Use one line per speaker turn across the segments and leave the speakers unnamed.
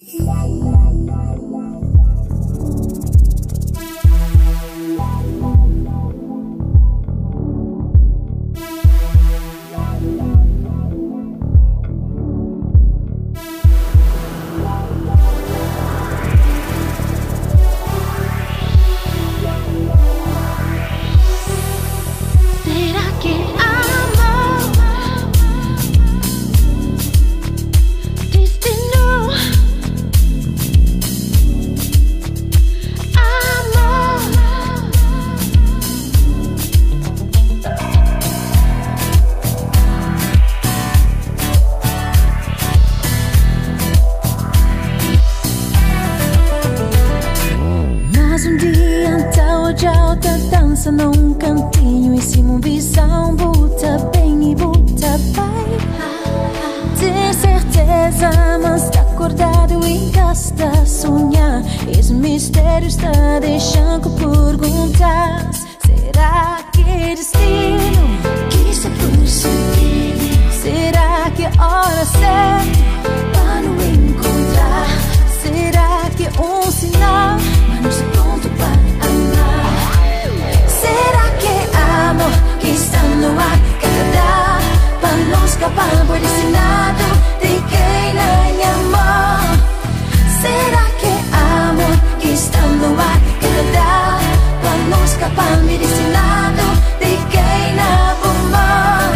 Num cantinho em cima, visão, buta bem e buta vai. Ter certeza, mas tá acordado e gasta a sonhar. Esse mistério está deixando perguntar. Será que é destino que se aproxima? Será que é hora certa para nos encontrar? Será que é um sinal, mas não se pronto para amar? Será que é amor que está no ar que dá para não escapar por esse lado de quem não amor? Será que é amor que está no ar que dá para não escapar por esse lado de quem não amor?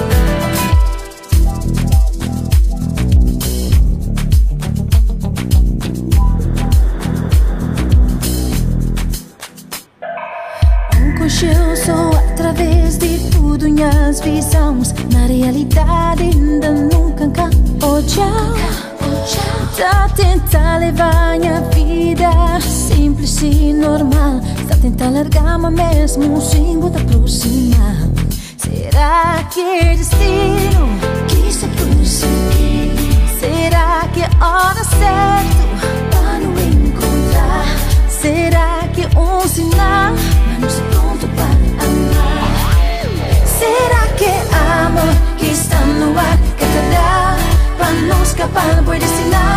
Concheu só através de tudo em as visões. Na realidade ainda nunca olhar. Tá tentar levar minha vida simples e normal. Tá tentar largar, mas mesmo assim vou te aproximar. Será que é destino que se aproxima? Será que é hora certa para nos encontrar? Será que é um sinal, mas não se pronto para amar? Será que é amor que está no ar que te dá para não escapar por esse lado?